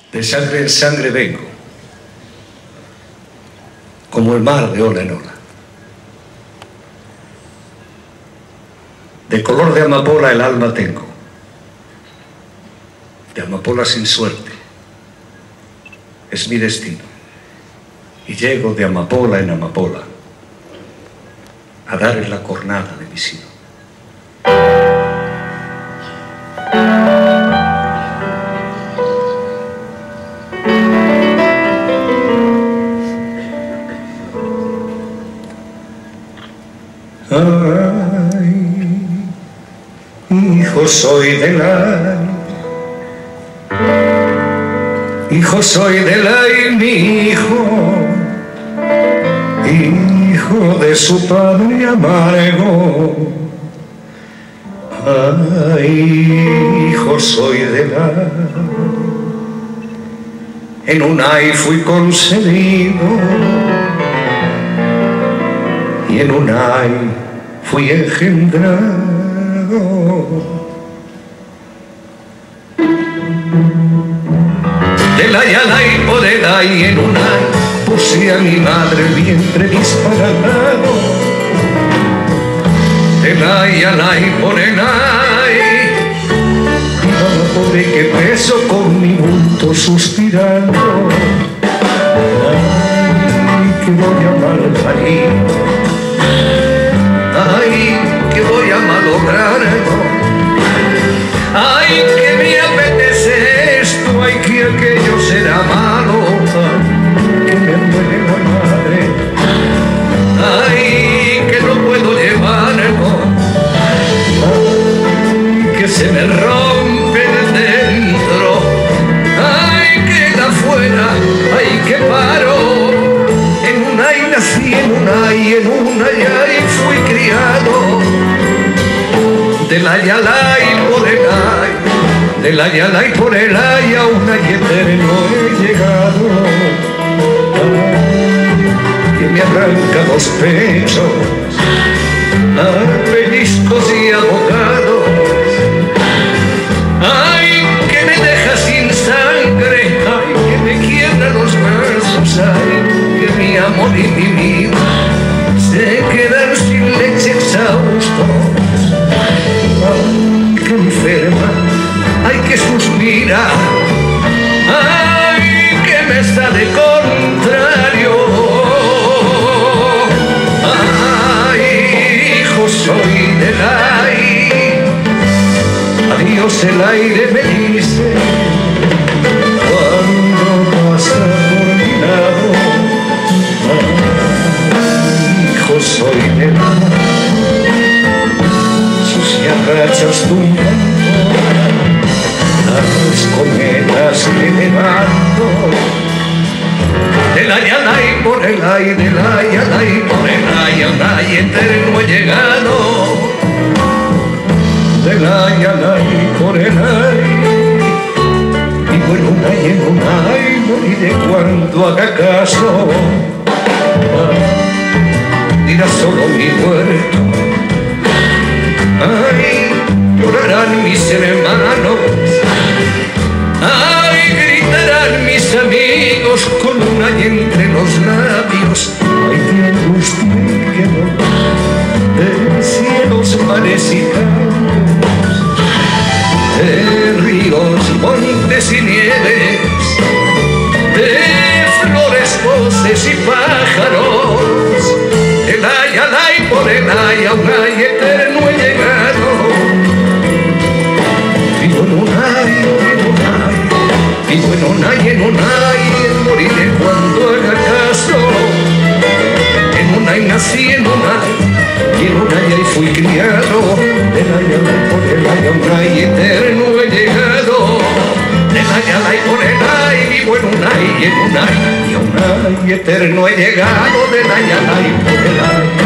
De sangre en sangre vengo, como el mar de ola en ola. De color de amapola el alma tengo, de amapola sin suerte, es mi destino. Y llego de amapola en amapola a dar en la cornada de mi sino. Ay, hijo soy del aire, hijo soy del aire, mi hijo de su padre amargo. Ay, hijo soy del aire, en un ay fui concebido, y en un ay fui engendrado. Del ay al ay por el ay, en un ay puse a mi madre el vientre disparado. Del ay al ay por el ay, viva la pobre que peso con mi bulto suspirando. Ay, que voy a malparir, ay, que voy a malograr, ay, que me apetece esto, ay, que aquello será malo, ay, que me duele la madre, ay, que no puedo llevarlo, ay, que se me rompe el dentro, ay, que da fuera, ay, que paro. En un ay nací, en un ay, en un ay fui criado. Del ay al ay por el ay, del ay al ay por el ay, a un ay eterno he llegado. Ay, que me arranca los pechos, a pellizcos y abogados. Ay, que me deja sin sangre, ay, que me quiebra los brazos, ay, que mi amor y mi vida se quedan sin leche exhaustos. Ay, que enferma, ay, que suspira, ay, que me sale contrario. Ay, hijo soy del aire, adiós el aire me dice cuando pasa por mi lado. Ay, hijo soy del aire, sus rachas tumban las cometas que levanto. Del ay al ay por el ay, del ay al ay por el ay, a un ay eterno he llegado. Del ay al ay por el ay, vivo en un ay, en un ay, moriré cuando haga caso. Dirá solo mi muerto, ay, llorarán mis hermanos, ay, gritarán mis amigos con un ay entre los labios. Ay, de angustia y que no, de cielos, mares y campos, de ríos, montes y nieves, de flores, voces y pájaros. El ay al ay por el ay, a un ay eterno he llegado. Vivo en un ay, en un ay, vivo en un ay, en un ay, moriré cuando haga caso. En un ay nací, en un ay, y en un ay fui criado. Del ay al ay por el ay, a un ay eterno he llegado. Del ay al ay por el ay, vivo en un ay, en un ay, y a un ay eterno he llegado. Del ay al ay por el ay.